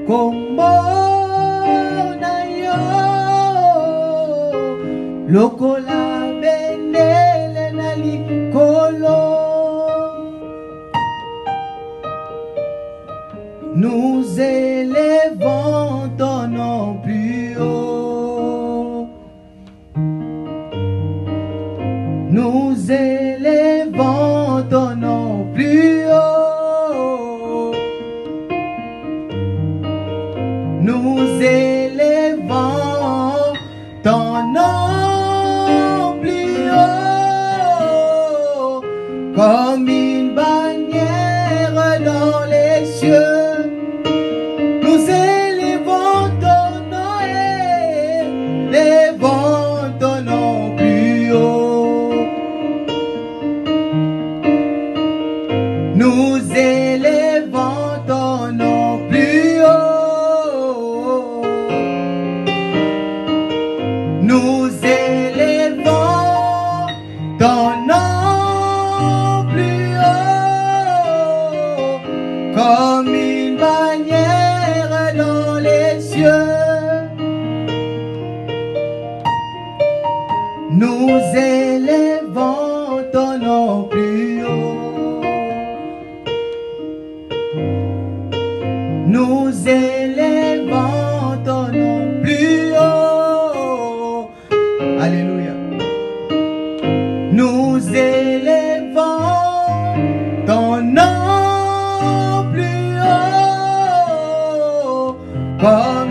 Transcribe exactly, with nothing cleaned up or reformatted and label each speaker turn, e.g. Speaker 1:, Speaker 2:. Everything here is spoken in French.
Speaker 1: Lokola benele na likolo, nous élevons ton nom plus haut. Nous élevons ton nom plus haut. Nous élevons ton nom comme une bannière dans les cieux. Nous élevons ton nom et élevons ton nom plus haut. Nous élevons ton nom plus haut. Nous élevons ton nom comme une bannière dans les cieux. Nous élevons ton nom plus haut. Nous élevons ton nom plus haut. Alléluia. Nous élevons ton nom plus haut.